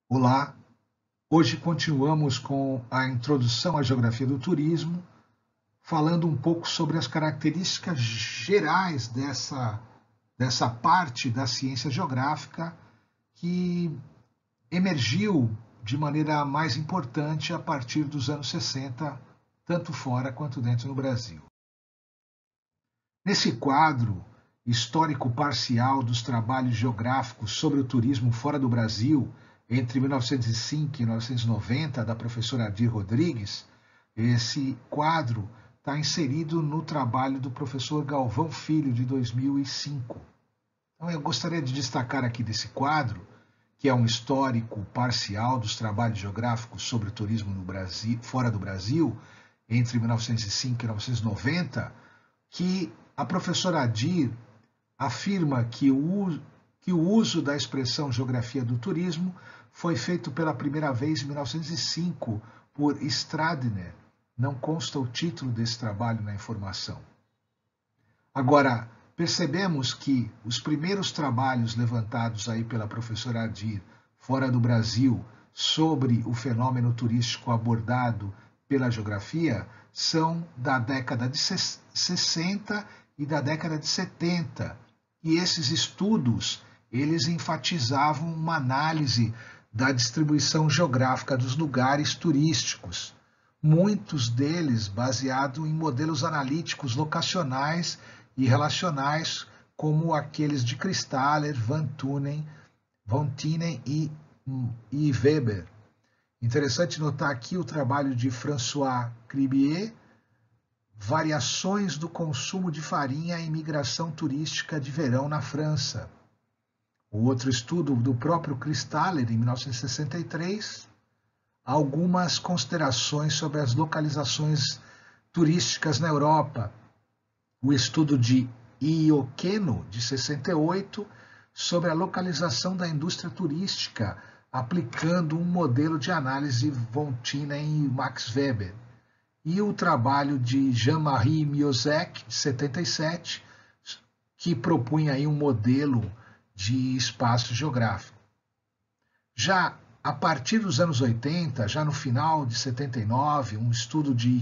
Olá, hoje continuamos com a introdução à geografia do turismo, falando um pouco sobre as características gerais dessa parte da ciência geográfica que emergiu de maneira mais importante a partir dos anos 60, tanto fora quanto dentro do Brasil. Nesse quadro histórico parcial dos trabalhos geográficos sobre o turismo fora do Brasil, entre 1905 e 1990, da professora Adir Rodrigues, esse quadro está inserido no trabalho do professor Galvão Filho, de 2005. Então, eu gostaria de destacar aqui desse quadro, que é um histórico parcial dos trabalhos geográficos sobre o turismo no Brasil, fora do Brasil, entre 1905 e 1990, que a professora Adir afirma que o uso da expressão geografia do turismo foi feito pela primeira vez em 1905 por Stradner. Não consta o título desse trabalho na informação. Agora, percebemos que os primeiros trabalhos levantados aí pela professora Adir fora do Brasil sobre o fenômeno turístico abordado pela geografia são da década de 60 e da década de 70. E esses estudos, eles enfatizavam uma análise da distribuição geográfica dos lugares turísticos, muitos deles baseados em modelos analíticos locacionais e relacionais, como aqueles de Christaller, Van Tinen e Weber. Interessante notar aqui o trabalho de François Cribier, Variações do consumo de farinha e migração turística de verão na França. O outro estudo do próprio Christaller, em 1963, algumas considerações sobre as localizações turísticas na Europa. O estudo de Ioqueno, de 68, sobre a localização da indústria turística, aplicando um modelo de análise von Tinen e Max Weber. E o trabalho de Jean-Marie Miosek, de 77, que propunha aí um modelo de espaço geográfico. Já a partir dos anos 80, já no final de 79, um estudo de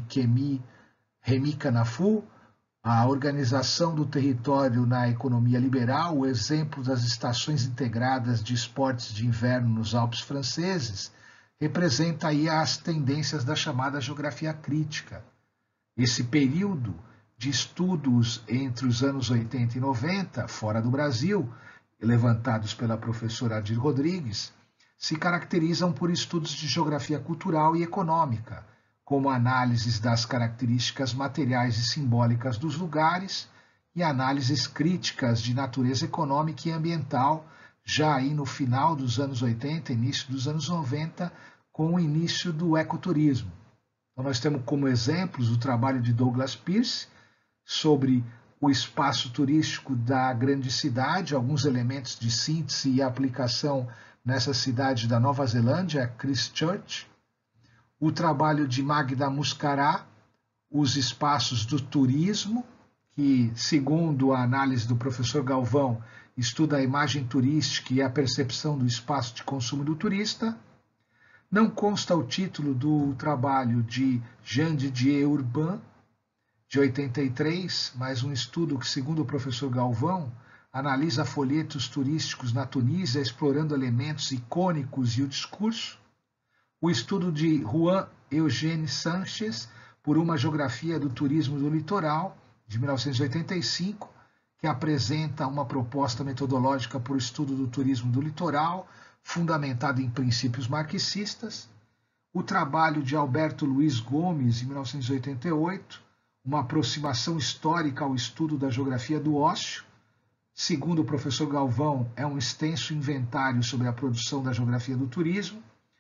Remy Canafu, a organização do território na economia liberal, o exemplo das estações integradas de esportes de inverno nos Alpes franceses, representa aí as tendências da chamada geografia crítica. Esse período de estudos entre os anos 80 e 90, fora do Brasil, levantados pela professora Adir Rodrigues, se caracterizam por estudos de geografia cultural e econômica, como análises das características materiais e simbólicas dos lugares e análises críticas de natureza econômica e ambiental, já aí no final dos anos 80, início dos anos 90, com o início do ecoturismo. Então, nós temos como exemplos o trabalho de Douglas Pearce sobre o espaço turístico da grande cidade, alguns elementos de síntese e aplicação nessa cidade da Nova Zelândia, Christchurch. O trabalho de Magda Muscará, os espaços do turismo, que, segundo a análise do professor Galvão, estuda a imagem turística e a percepção do espaço de consumo do turista. Não consta o título do trabalho de Jean Didier Urbain, de 83, mas um estudo que, segundo o professor Galvão, analisa folhetos turísticos na Tunísia, explorando elementos icônicos e o discurso. O estudo de Juan Eugène Sanches, Por uma Geografia do Turismo do Litoral, de 1985, que apresenta uma proposta metodológica para o estudo do turismo do litoral, fundamentado em princípios marxistas. O trabalho de Alberto Luiz Gomes, em 1988, uma aproximação histórica ao estudo da geografia do ócio. Segundo o professor Galvão, é um extenso inventário sobre a produção da geografia do turismo.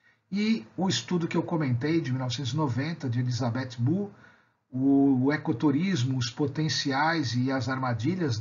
E o estudo que eu comentei, de 1990, de Elizabeth Mu, o ecoturismo, os potenciais e as armadilhas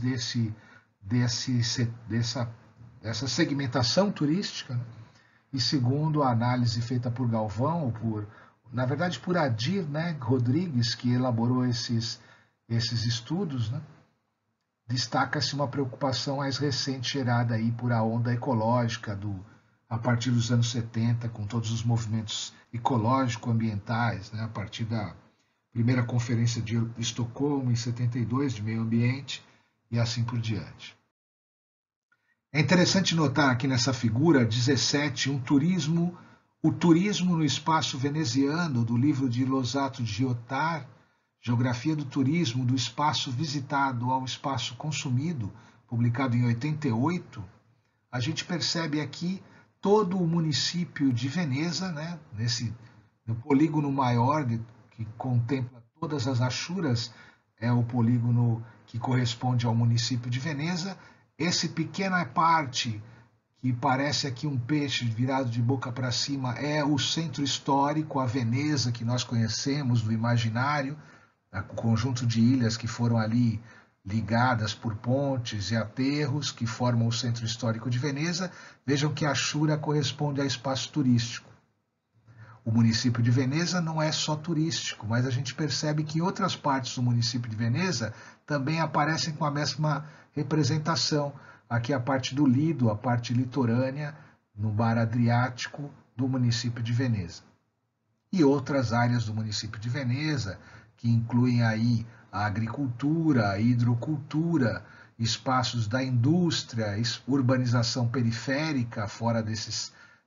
dessa segmentação turística, né? E segundo a análise feita por Galvão, na verdade por Adir, né, Rodrigues, que elaborou esses estudos, né, destaca-se uma preocupação mais recente gerada aí por a onda ecológica, a partir dos anos 70, com todos os movimentos ecológico-ambientais, né, a partir da primeira Conferência de Estocolmo, em 72, de meio ambiente, e assim por diante. É interessante notar aqui nessa figura 17 o turismo no espaço veneziano, do livro de Losato Giottar, Geografia do Turismo, do espaço visitado ao espaço consumido, publicado em 88. A gente percebe aqui todo o município de Veneza, né, no polígono maior, que contempla todas as achuras, é o polígono que corresponde ao município de Veneza. Essa pequena parte, que parece aqui um peixe virado de boca para cima, é o centro histórico, a Veneza que nós conhecemos do imaginário, o conjunto de ilhas que foram ali ligadas por pontes e aterros que formam o centro histórico de Veneza. Vejam que a Achura corresponde a espaço turístico. O município de Veneza não é só turístico, mas a gente percebe que outras partes do município de Veneza também aparecem com a mesma representação. Aqui a parte do Lido, a parte litorânea, no mar Adriático do município de Veneza. E outras áreas do município de Veneza, que incluem aí a agricultura, a hidrocultura, espaços da indústria, urbanização periférica fora desses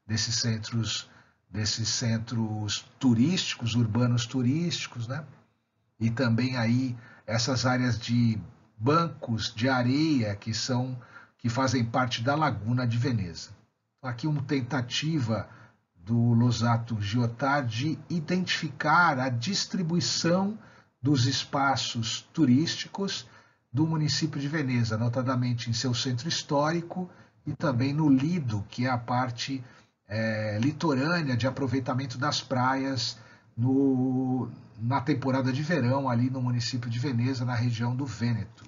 centros turísticos, urbanos turísticos, né? E também aí essas áreas de bancos de areia que fazem parte da Laguna de Veneza. Aqui uma tentativa do Losato Giottar de identificar a distribuição dos espaços turísticos do município de Veneza, notadamente em seu centro histórico e também no Lido, que é a parte litorânea de aproveitamento das praias na temporada de verão, ali no município de Veneza, na região do Vêneto.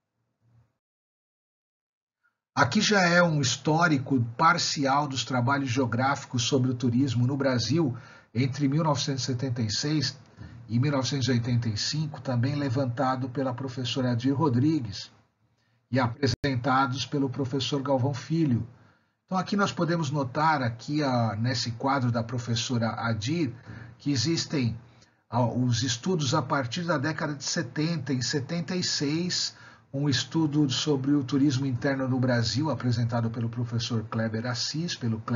Aqui já é um histórico parcial dos trabalhos geográficos sobre o turismo no Brasil entre 1976 e 1985, também levantado pela professora Adir Rodrigues e apresentados pelo professor Galvão Filho. Então aqui nós podemos notar, aqui nesse quadro da professora Adir, que existem os estudos a partir da década de 70. Em 76, um estudo sobre o turismo interno no Brasil, apresentado pelo professor Kleber Assis,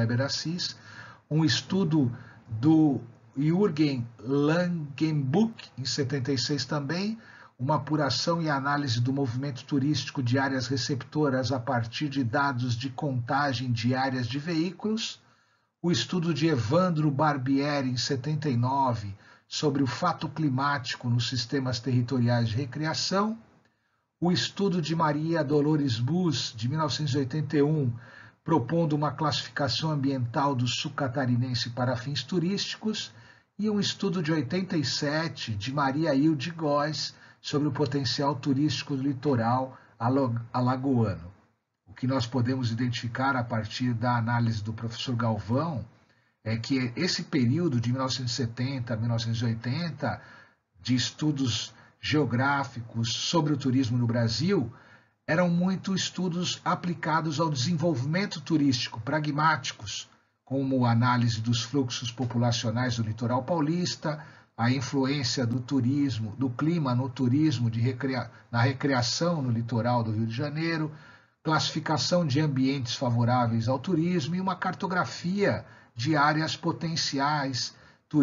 um estudo do Jürgen Langenbuck, em 76 também, uma apuração e análise do movimento turístico de áreas receptoras a partir de dados de contagem de áreas de veículos, o estudo de Evandro Barbieri, em 79, sobre o fato climático nos sistemas territoriais de recreação, o estudo de Maria Dolores Bus, de 1981, propondo uma classificação ambiental do sul catarinense para fins turísticos, e um estudo de 87 de Maria Hilde Góes sobre o potencial turístico do litoral alagoano. O que nós podemos identificar a partir da análise do professor Galvão é que esse período de 1970 a 1980 de estudos geográficos sobre o turismo no Brasil eram muito estudos aplicados ao desenvolvimento turístico, pragmáticos, como a análise dos fluxos populacionais do litoral paulista, a influência do turismo, do clima no turismo, na recreação no litoral do Rio de Janeiro, classificação de ambientes favoráveis ao turismo e uma cartografia de áreas potenciais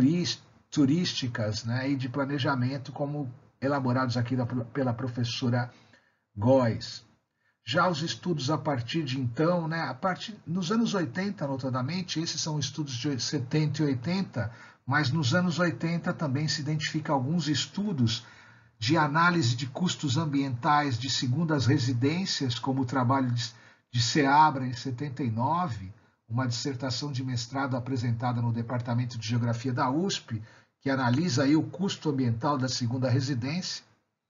turísticas, né, e de planejamento, como elaborados aqui pela professora Góes. Já os estudos a partir de então, né, nos anos 80, notadamente, esses são estudos de 70 e 80, mas nos anos 80 também se identifica alguns estudos de análise de custos ambientais de segundas residências, como o trabalho de Seabra, em 79, uma dissertação de mestrado apresentada no Departamento de Geografia da USP, que analisa aí o custo ambiental da segunda residência.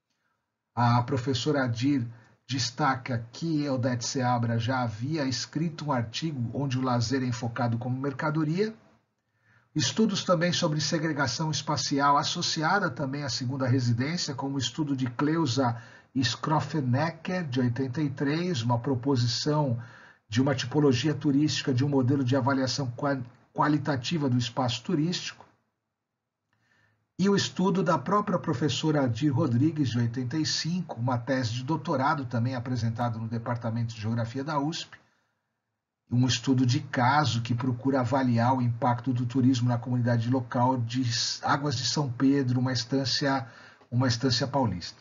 A professora Adir destaca que Eudete Seabra já havia escrito um artigo onde o lazer é enfocado como mercadoria. Estudos também sobre segregação espacial associada também à segunda residência, como o estudo de Cleusa Schrofenecker, de 83, uma proposição de uma tipologia turística, de um modelo de avaliação qualitativa do espaço turístico, e o estudo da própria professora Adir Rodrigues, de 85, uma tese de doutorado também apresentada no Departamento de Geografia da USP, um estudo de caso que procura avaliar o impacto do turismo na comunidade local de Águas de São Pedro, uma estância paulista.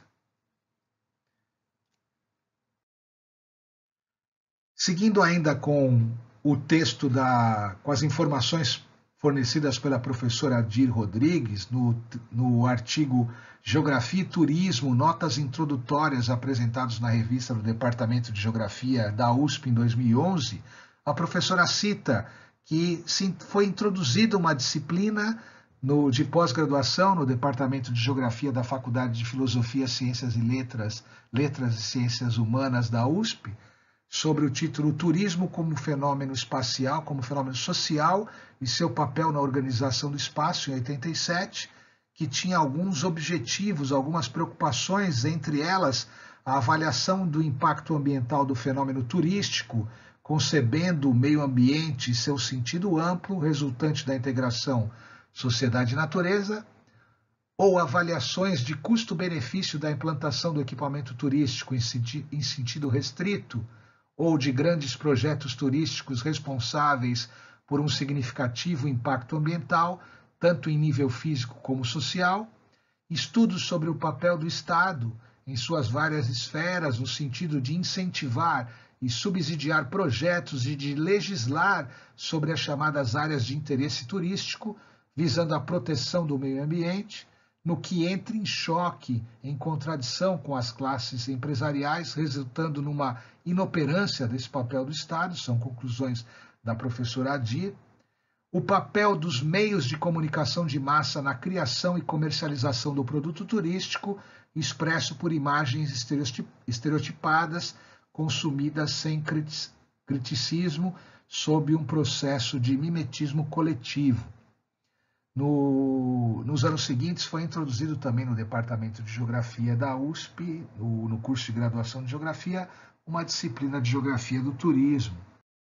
Seguindo ainda com o texto com as informações fornecidas pela professora Adir Rodrigues, no artigo Geografia e Turismo, notas introdutórias apresentados na revista do Departamento de Geografia da USP em 2011, a professora cita que foi introduzida uma disciplina de pós-graduação no Departamento de Geografia da Faculdade de Filosofia, Ciências e Letras e Ciências Humanas da USP, sobre o título Turismo como fenômeno espacial, como fenômeno social e seu papel na organização do espaço, em 87, que tinha alguns objetivos, algumas preocupações, entre elas a avaliação do impacto ambiental do fenômeno turístico, concebendo o meio ambiente e seu sentido amplo, resultante da integração sociedade e natureza, ou avaliações de custo-benefício da implantação do equipamento turístico em sentido restrito, ou de grandes projetos turísticos responsáveis por um significativo impacto ambiental, tanto em nível físico como social, estudos sobre o papel do Estado em suas várias esferas, no sentido de incentivar e subsidiar projetos e de legislar sobre as chamadas áreas de interesse turístico, visando a proteção do meio ambiente, no que entra em choque, em contradição com as classes empresariais, resultando numa inoperância desse papel do Estado, são conclusões da professora Adir. O papel dos meios de comunicação de massa na criação e comercialização do produto turístico, expresso por imagens estereotipadas, consumidas sem criticismo, sob um processo de mimetismo coletivo. Nos anos seguintes, foi introduzido também no Departamento de Geografia da USP, no curso de graduação de Geografia, uma disciplina de Geografia do Turismo.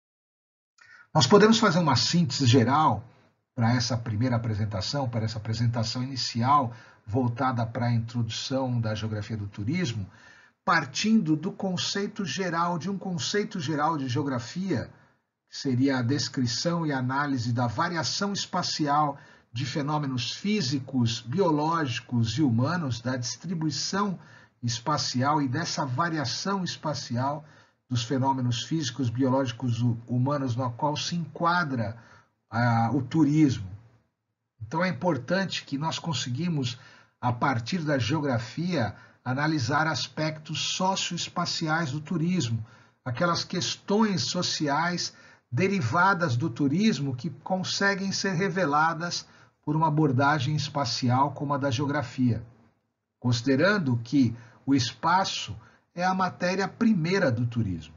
Nós podemos fazer uma síntese geral para essa primeira apresentação, para essa apresentação inicial, voltada para a introdução da Geografia do Turismo, partindo do conceito geral, de um conceito geral de geografia, que seria a descrição e análise da variação espacial de fenômenos físicos, biológicos e humanos, da distribuição espacial e dessa variação espacial dos fenômenos físicos, biológicos, humanos, no qual se enquadra o turismo. Então é importante que nós conseguimos, a partir da geografia, analisar aspectos socioespaciais do turismo, aquelas questões sociais derivadas do turismo que conseguem ser reveladas por uma abordagem espacial como a da geografia, considerando que o espaço é a matéria primeira do turismo.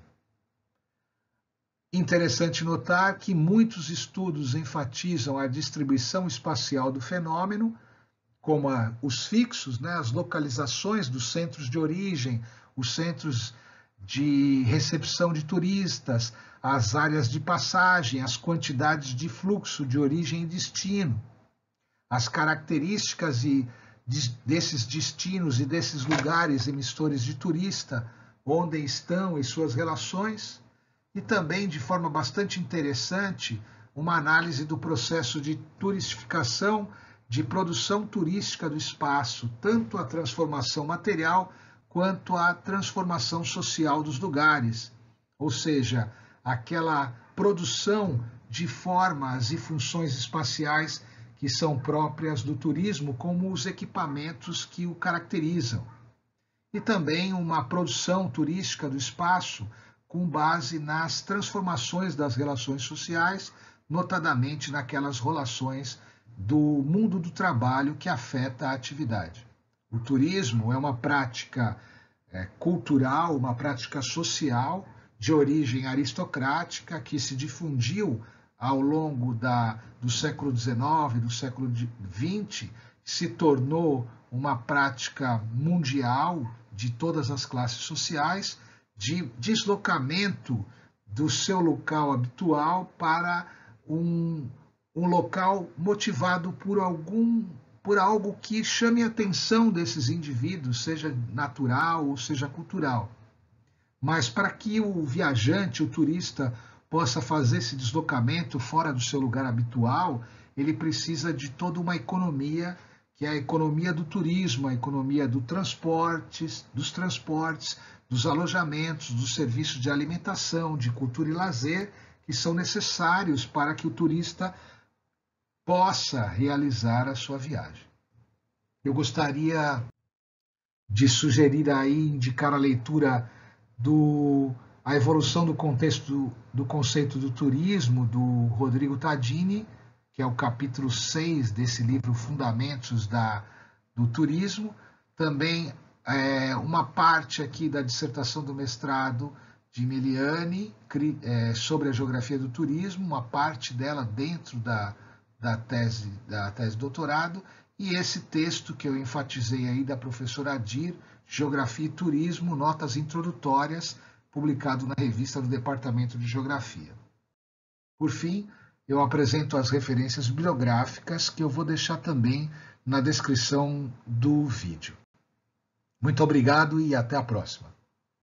Interessante notar que muitos estudos enfatizam a distribuição espacial do fenômeno, como os fixos, as localizações dos centros de origem, os centros de recepção de turistas, as áreas de passagem, as quantidades de fluxo de origem e destino, as características desses destinos e desses lugares emissores de turista, onde estão e suas relações, e também, de forma bastante interessante, uma análise do processo de turistificação, de produção turística do espaço, tanto a transformação material quanto a transformação social dos lugares, ou seja, aquela produção de formas e funções espaciais que são próprias do turismo, como os equipamentos que o caracterizam. E também uma produção turística do espaço com base nas transformações das relações sociais, notadamente naquelas relações do mundo do trabalho que afeta a atividade. O turismo é uma prática cultural, uma prática social de origem aristocrática que se difundiu ao longo do século XIX, do século XX, se tornou uma prática mundial de todas as classes sociais, de deslocamento do seu local habitual para um local motivado por algo que chame a atenção desses indivíduos, seja natural ou seja cultural. Mas para que o viajante, o turista, possa fazer esse deslocamento fora do seu lugar habitual, ele precisa de toda uma economia, que é a economia do turismo, a economia dos transportes, dos alojamentos, dos serviços de alimentação, de cultura e lazer, que são necessários para que o turista possa realizar a sua viagem. Eu gostaria de sugerir aí, indicar a leitura A Evolução do Contexto do Conceito do Turismo, do Rodrigo Tadini, que é o capítulo 6 desse livro Fundamentos do Turismo. Também uma parte aqui da dissertação do mestrado de Miliani sobre a geografia do turismo, uma parte dela dentro da tese de doutorado, e esse texto que eu enfatizei aí da professora Adir, Geografia e Turismo, Notas Introdutórias, publicado na revista do Departamento de Geografia. Por fim, eu apresento as referências bibliográficas que eu vou deixar também na descrição do vídeo. Muito obrigado e até a próxima.